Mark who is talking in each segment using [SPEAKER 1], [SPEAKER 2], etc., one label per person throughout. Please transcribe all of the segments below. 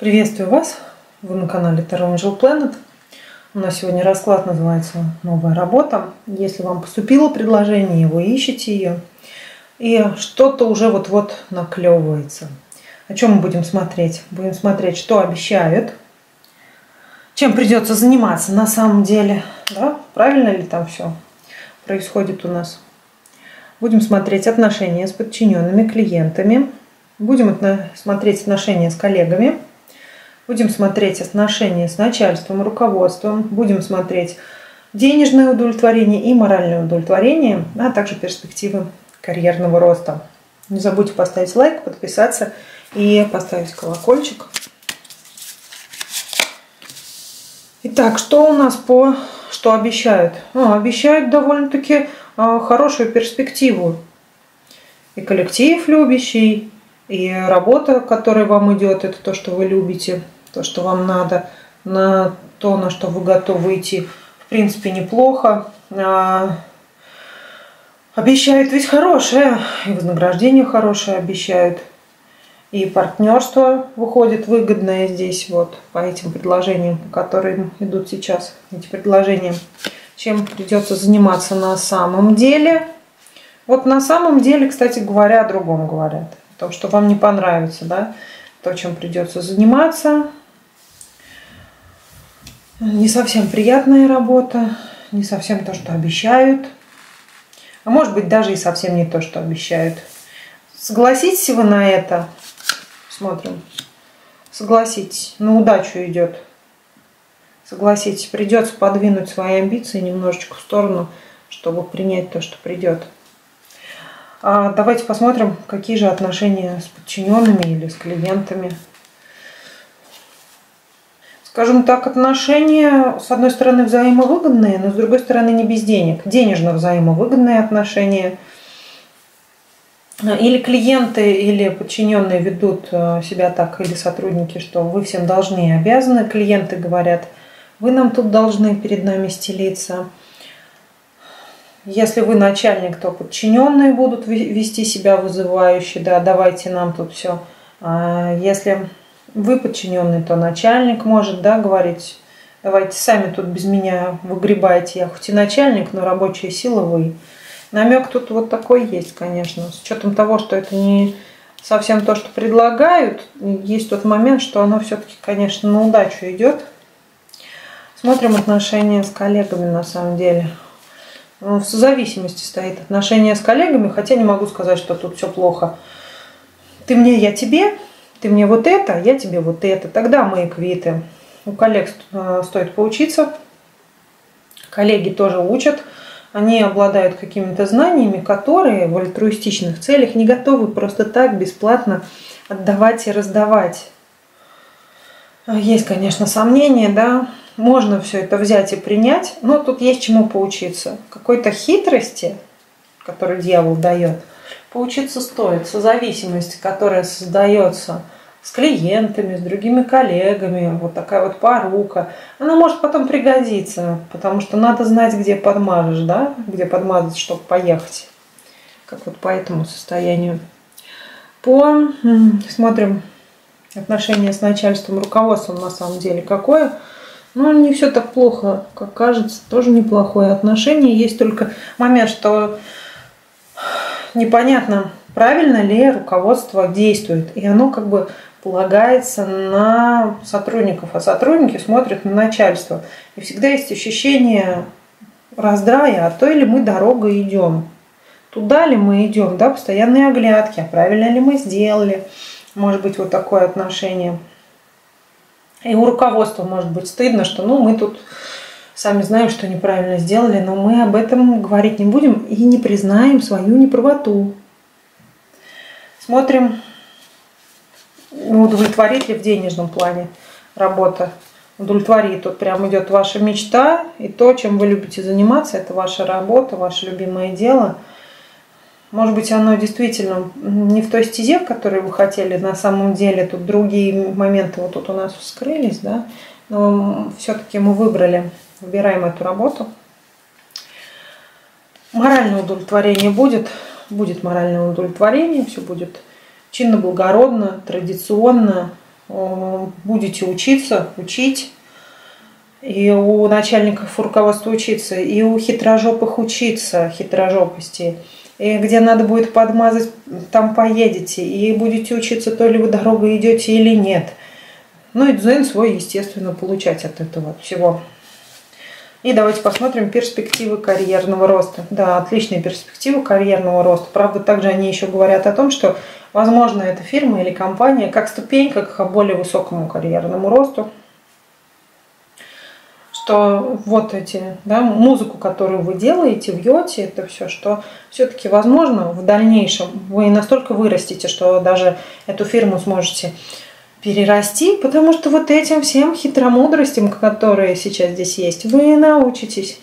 [SPEAKER 1] Приветствую вас! Вы на канале Taroe Angel Planet. У нас сегодня расклад называется «Новая работа». Если вам поступило предложение, вы ищете ее, и что-то уже вот-вот наклевывается. О чем мы будем смотреть? Будем смотреть, что обещают, чем придется заниматься на самом деле. Да? Правильно ли там все происходит у нас? Будем смотреть отношения с подчиненными, клиентами. Будем смотреть отношения с коллегами. Будем смотреть отношения с начальством, руководством. Будем смотреть денежное удовлетворение и моральное удовлетворение, а также перспективы карьерного роста. Не забудьте поставить лайк, подписаться и поставить колокольчик. Итак, что у нас что обещают? Обещают довольно-таки хорошую перспективу. И коллектив любящий, и работа, которая вам идет, это то, что вы любите, то, что вам надо, на то, на что вы готовы идти, в принципе, неплохо. Обещают ведь хорошее, и вознаграждение хорошее обещают, и партнерство выходит выгодное здесь, вот, по этим предложениям, которые идут сейчас, эти предложения. Чем придется заниматься на самом деле? Вот на самом деле, кстати говоря, о другом говорят. О том, что вам не понравится, да, то, чем придется заниматься. Не совсем приятная работа, не совсем то, что обещают. А может быть, даже и совсем не то, что обещают. Согласитесь вы на это? Смотрим. Согласитесь. На удачу идет. Согласитесь. Придется подвинуть свои амбиции немножечко в сторону, чтобы принять то, что придет. Давайте посмотрим, какие же отношения с подчиненными или с клиентами. Скажем так, отношения, с одной стороны, взаимовыгодные, но с другой стороны, не без денег. Денежно взаимовыгодные отношения. Или клиенты, или подчиненные ведут себя так, или сотрудники, что вы всем должны и обязаны. Клиенты говорят, вы нам тут должны перед нами стелиться. Если вы начальник, то подчиненные будут вести себя вызывающе, да, давайте нам тут все. Если вы подчиненный, то начальник может, да, говорить, давайте сами тут без меня выгребайте, я хоть и начальник, но рабочая сила вы. Намек тут вот такой есть, конечно, с учетом того, что это не совсем то, что предлагают, есть тот момент, что оно все-таки, конечно, на удачу идет. Смотрим отношения с коллегами на самом деле. В созависимости стоит отношения с коллегами, хотя не могу сказать, что тут все плохо. Ты мне, я тебе, ты мне вот это, я тебе вот это. Тогда мы и квиты. У коллег стоит поучиться. Коллеги тоже учат. Они обладают какими-то знаниями, которые в альтруистичных целях не готовы просто так бесплатно отдавать и раздавать. Есть, конечно, сомнения, да. Можно все это взять и принять, но тут есть чему поучиться. Какой-то хитрости, которую дьявол дает, поучиться стоит. Созависимость, которая создается с клиентами, с другими коллегами, вот такая вот порука, она может потом пригодиться, потому что надо знать, где подмажешь, да, где подмазать, чтобы поехать. Как вот по этому состоянию. Смотрим отношения с начальством, руководством на самом деле какое. Ну, не все так плохо, как кажется, тоже неплохое отношение. Есть только момент, что непонятно, правильно ли руководство действует. И оно как бы полагается на сотрудников, а сотрудники смотрят на начальство. И всегда есть ощущение раздрая, а то ли мы дорогой идем. Туда ли мы идем, да, постоянные оглядки, а правильно ли мы сделали. Может быть, вот такое отношение. И у руководства может быть стыдно, что мы тут сами знаем, что неправильно сделали, но мы об этом говорить не будем и не признаем свою неправоту. Смотрим, удовлетворит ли в денежном плане работа. Удовлетворит. Тут прям идет ваша мечта и то, чем вы любите заниматься, это ваша работа, ваше любимое дело. Может быть, оно действительно не в той стезе, в которой вы хотели. На самом деле тут другие моменты вот тут у нас вскрылись, да. Но все-таки мы выбираем эту работу. Моральное удовлетворение будет. Будет моральное удовлетворение, все будет чинно, благородно, традиционно. будете учиться, учить, и у начальников руководства учиться, и у хитрожопых учиться, хитрожопости. И где надо будет подмазать, там поедете, и будете учиться, то ли вы дорогой идете или нет. Ну и дзен свой, естественно, получать от этого всего. И давайте посмотрим перспективы карьерного роста. Да, отличные перспективы карьерного роста. Правда, также они еще говорят о том, что, возможно, эта фирма или компания как ступенька к более высокому карьерному росту. Что вот эти, да, музыку, которую вы делаете, вьете, это все, что все-таки, возможно, в дальнейшем вы настолько вырастете, что даже эту фирму сможете перерасти, потому что вот этим всем хитромудростям, которые сейчас здесь есть, вы научитесь.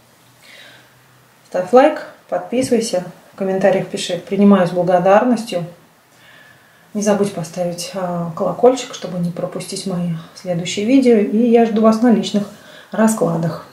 [SPEAKER 1] Ставь лайк, подписывайся, в комментариях пиши. Принимаю с благодарностью. Не забудь поставить колокольчик, чтобы не пропустить мои следующие видео. И я жду вас на личных раскладах.